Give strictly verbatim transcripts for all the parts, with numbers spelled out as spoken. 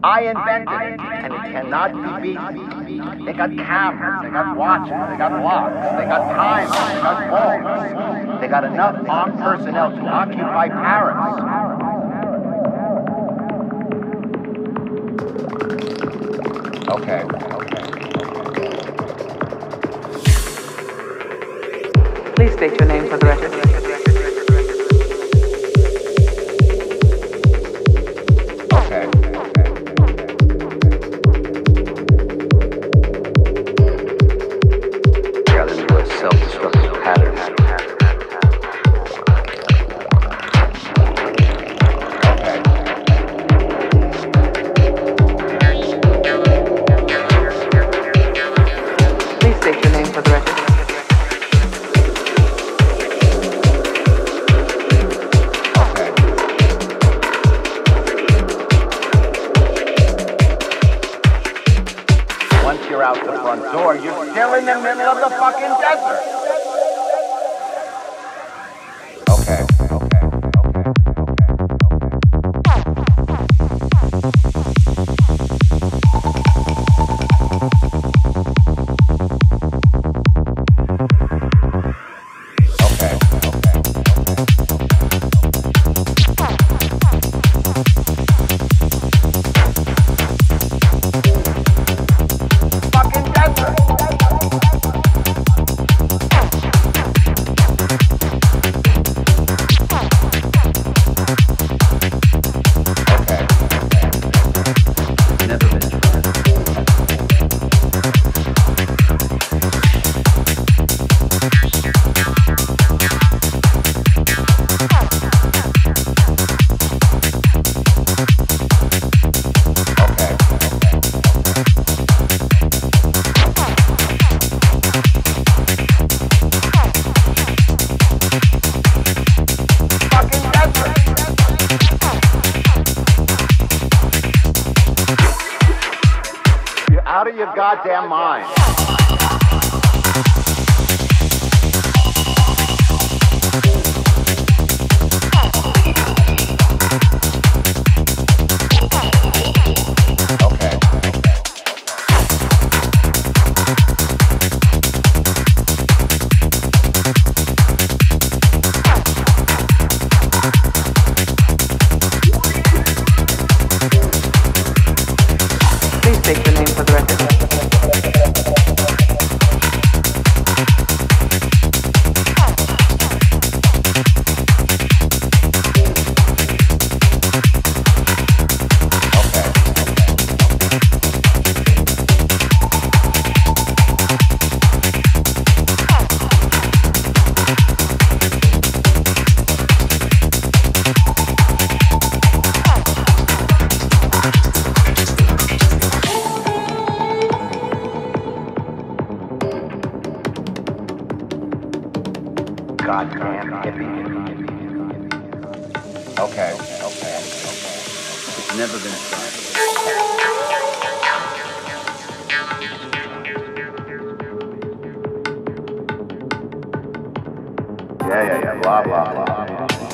I invented it, and it cannot be beaten. They got cameras, they got watches, they got locks, they got timers, they got phones. They got enough armed personnel to occupy Paris. Okay, okay. Please state your name for the record. Okay, okay. Got into a self-destructive pattern. Okay. Please state your name for the record. You're out the front door, you're still in the middle of the fucking desert. Okay, okay, okay, out of your goddamn mind. Okay. Please state your name for the record. Goddamn hippie. Okay, okay, okay. It's never been tried. Yeah, yeah, yeah, blah, blah, blah.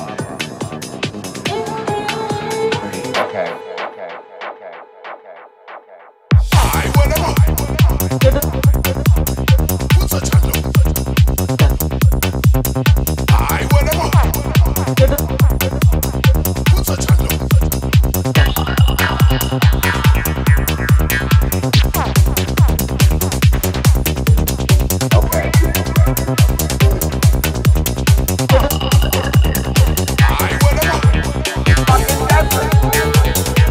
Okay, okay, okay, okay, okay. I wanna what's a channel? I wanna what's a channel? Okay. I wanna Fucking desert.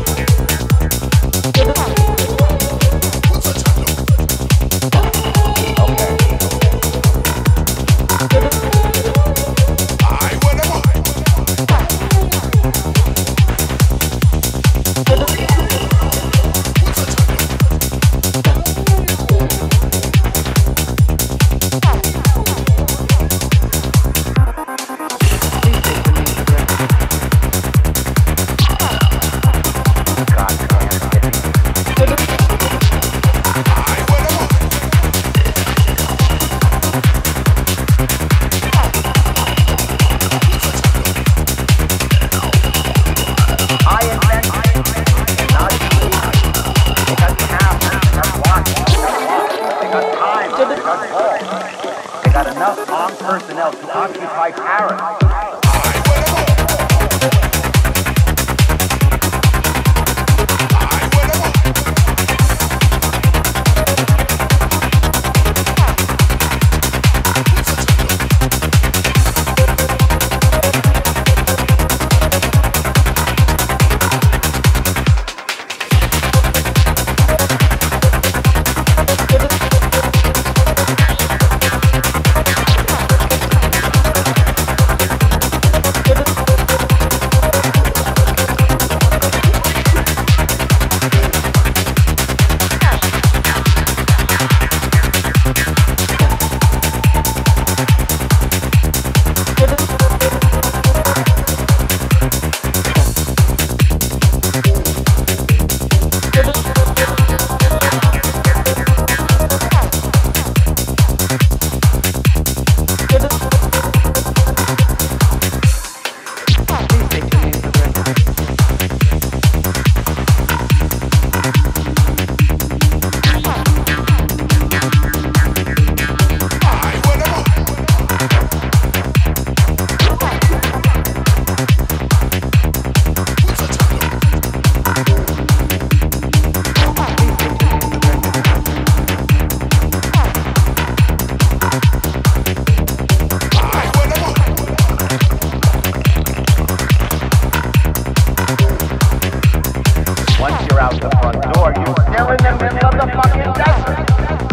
still in the middle of the fucking desert.